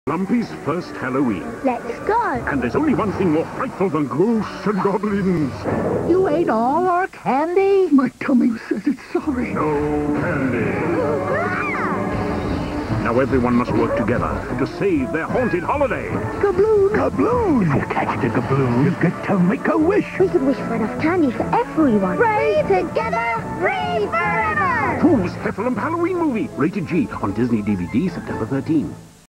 Lumpy's first Halloween. Let's go. And there's only one thing more frightful than ghosts and goblins. You ate all our candy? My tummy says it's sorry. No candy. Now everyone must work together to save their haunted holiday. Gabloon! Gabloon! If you catch the gabloon, you get to make a wish. We could wish for enough candy for everyone. Brave together, brave forever! Pooh's Heffalump Halloween movie. Rated G on Disney DVD September 13.